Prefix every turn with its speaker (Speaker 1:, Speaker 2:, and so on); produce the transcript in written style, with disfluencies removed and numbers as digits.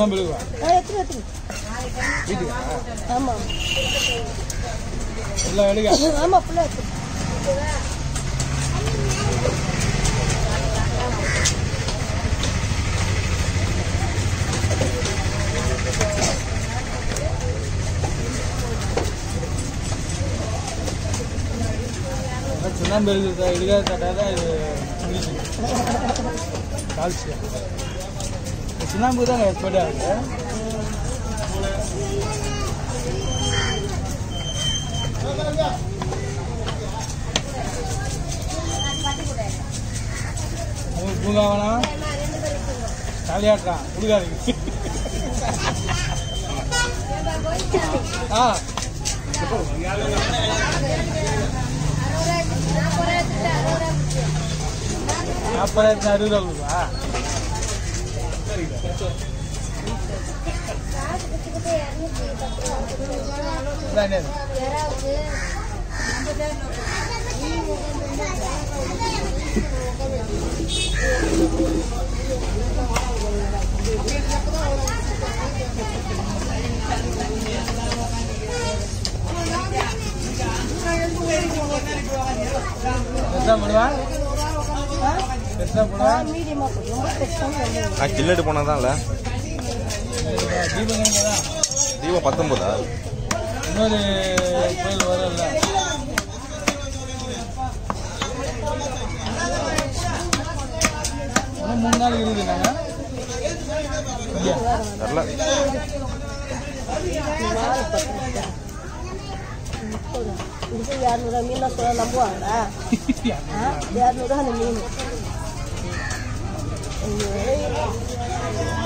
Speaker 1: சுண்ணாம்பு எழுவா
Speaker 2: எடுத்துரு
Speaker 1: வீட்டுக்கா
Speaker 2: ஆமாம்
Speaker 1: எல்லாம் எடுக்க
Speaker 2: ஆமாம் ஃபுல்லாக எடுத்துரு
Speaker 1: சுண்ணாம்பு எடுக்காத தட்டாதான் இது கால்சியம் சுண்ணாம்பு தாங்க எக்ஸ்பர்ட்டாக இருக்கு பூங்கா வேணாம் தலையாட்டான் கொடுக்காதீங்க ஆ 40 ரூபா
Speaker 3: கில்லட்டு போனதான்ல தீபம் 19
Speaker 1: இன்னொரு கோயில் வரல இன்னும் 3 நாள் இருக்குதுங்க
Speaker 2: இது 200 மீன் சொல்ல நம்புவாங்களா 200 அந்த மீன்